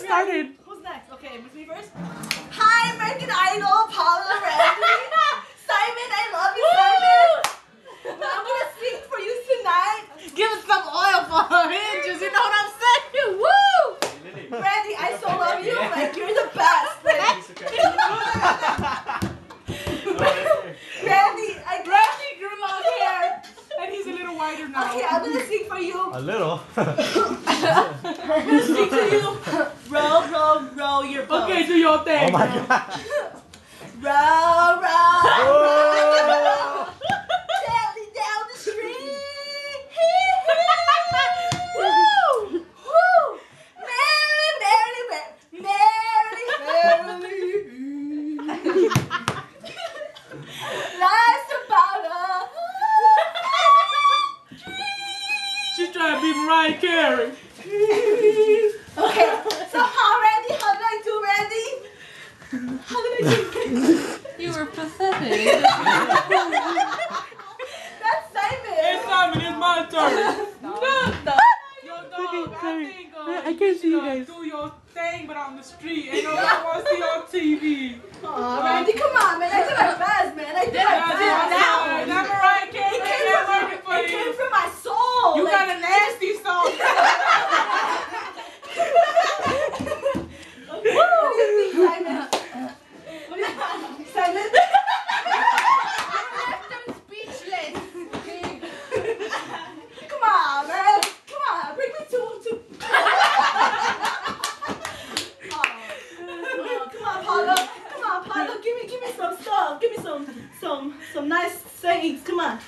started. Who's next? Okay, me first. Hi, American Idol, Paula Randy. Simon, I love you, Simon. I'm gonna sing for you tonight. Give us some oil for her hinges, you know what I'm saying? Woo! Randy, I so love you. Like, you're the best. Like, Randy grew long hair. And he's a little whiter now. Okay, I'm gonna sing for you. A little. I'm gonna sing for you. Row, row, row your boat. Okay, do your thing. Oh my god. Row, row, Oh. row. Gently down the street. Woo! Woo! Merrily, merrily, merrily, merrily. Life's about a She's trying to be Mariah Carey. Okay, so how did I do, Randy? How did I do? You were pathetic. That's Simon. Hey Simon, it's my turn. No. Yo, dog, I think I can't see you guys. Do your thing, but on the street. Ain't nobody want to see on TV. Aw, Randy, come on, man. I did my best, man. I did my best. That Mariah Carey It ain't working for it came you. from my soul. You like, got a nasty song. What do you think, Simon? What do you think, Simon? I'm speechless. Come on, man. Come on, bring me to. Oh, come on, Paula. Come on, Paula. Give me some stuff. Give me some nice sayings. Come on.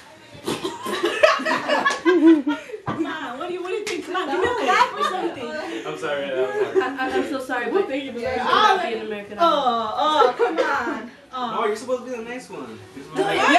Come on. What do you think? Come on, give me a clap or something. I'm sorry. I'm so sorry, but thank you for letting me be an American Idol. Oh, come on. Oh, you're supposed to be the nice one. Yeah,